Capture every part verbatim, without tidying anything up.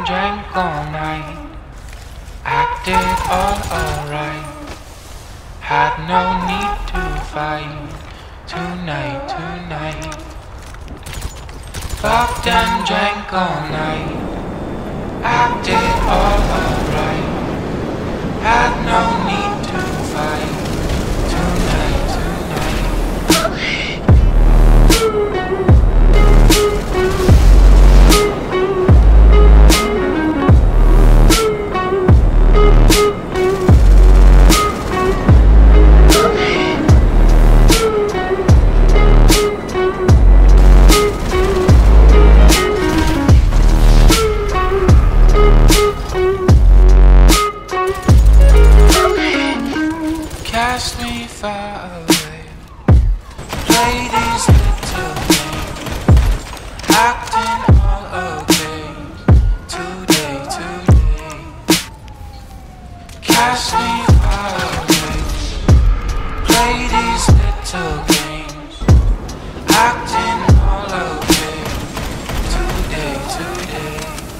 and drank all night, acted all alright. Had no need to fight tonight, tonight. Fucked and drank all night, acted all alright. Had no need to fight tonight, tonight. Cast me far away, play these little games, acting all okay, today, today. Cast me far away, play these little games, acting all okay, today, today.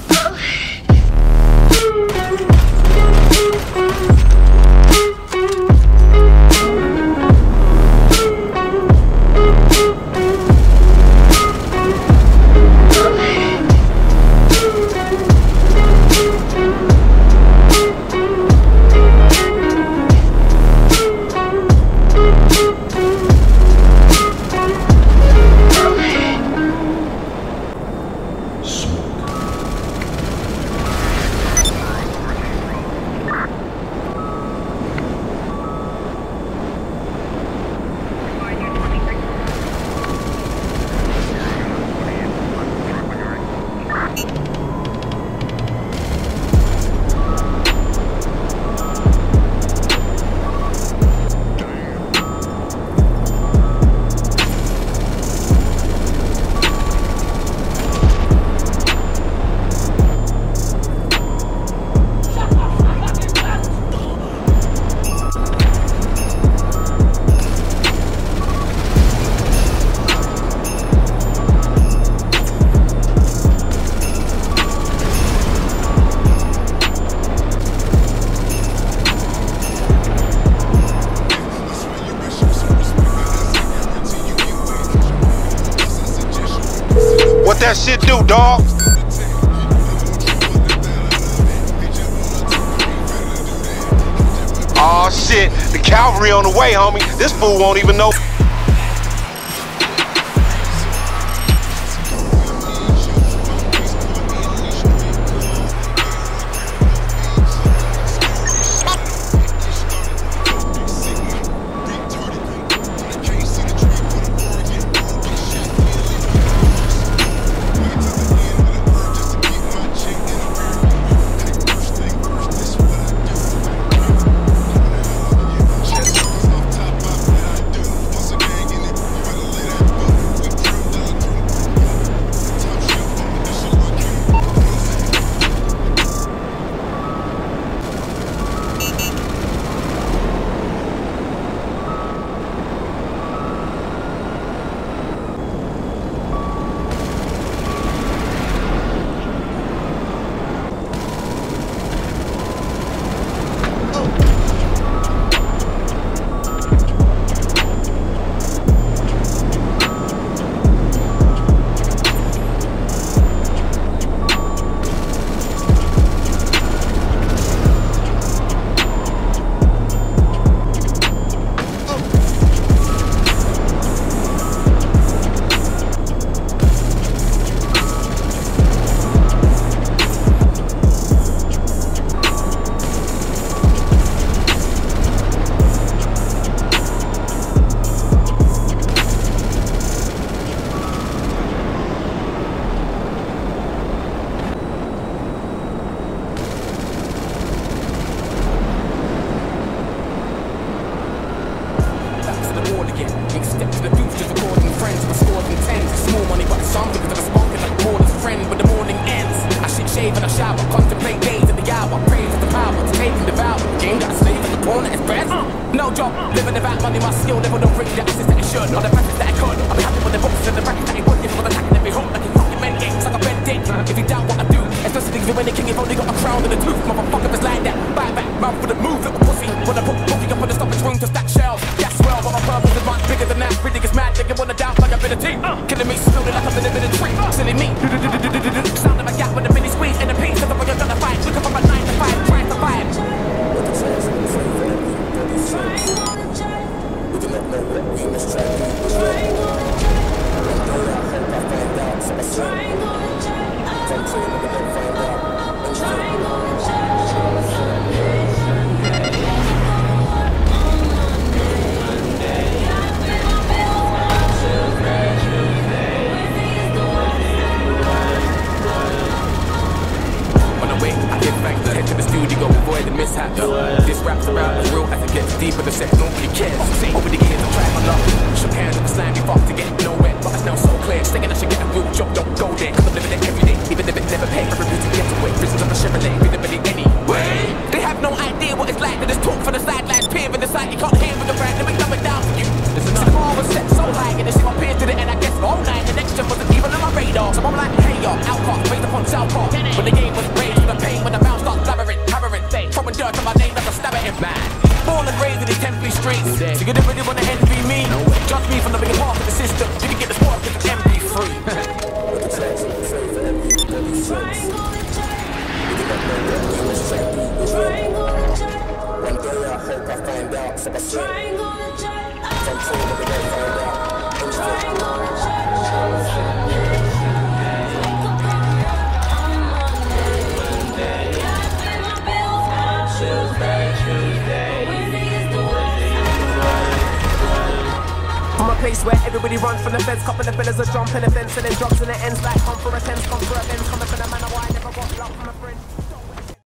What that shit do, dawg? Aw, shit. The cavalry on the way, homie. This fool won't even know. No job, living about money, my skill level don't bring the assets that it should. Or the practice that I could. I'll be happy with the books and the brackets that it would. If I was attacking every hook like a fucking men games, like a bent dick. If you doubt what I do, it's just to give you anything, you've only got a crown and a tooth. Motherfucker, it's like that. Back, back, mouth for the move, little pussy. When I put booking up on the stoppage room to stack shells. That's well, but my purpose is much bigger than that. Really gets mad, they wanna doubt my ability. Killing me slowly like I'm in a bit of tree. Silly me. Sound of a gap with a mini squeeze and a piece. That's what you're gonna fight. Looking for my nine to five, trying to fight. We do not know what we must try. This rap's about as real as it gets deeper. The set nobody cares. Over the years I tried my luck. Shook hands with a slimy fuck to get nowhere, but it's now so clear. Thinking I should get a real job, don't go there. Cause I'm living it every day, even if it never pays. I refuse to get away. Visions of a Chevrolet, visibility anyway. They have no idea what it's like to just talk from the sidelines, peer in the sight. You can't hear with the brand, let me dumb it down for you. This is the bar was set so high, and they see my peers did it, and I guess all night the next gen wasn't even on my radar. So I'm like, hey y'all, outcast, based upon South Park. When the game was raised with the pain, when the bounce starts blabbering, hammering, throwing dirt on my name, that's a stab at him, man. Born and raised in these Templey streets, so you don't really wanna envy me. Judge me from the bigger part of the system. You can get the sport because it's M P free. One day I hope I find out, so I say, I'm told that they don't find out. From a place where everybody runs from the fence, couple of fellas are jumping the fence and then drops in the ends like come for a tense, come for a bench, coming from the man of why I never got luck from a